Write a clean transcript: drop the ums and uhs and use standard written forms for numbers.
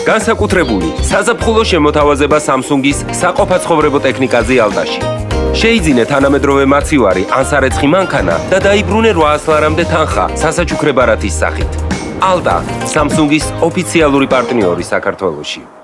განსაკუთრებული საზაფხულო შემოთავაზება Samsung-ის საყოფაცხოვრებო ტექნიკაზე ალდაში. შეიძინე თანამედროვე მაცივარი ან სარეცხი მანქანა და დაიბრუნე 800 ლარამდე თანხა სასაჩუქრე ბარათის სახით. ალდა, Samsung-ის ოფიციალური პარტნიორი საქართველოში.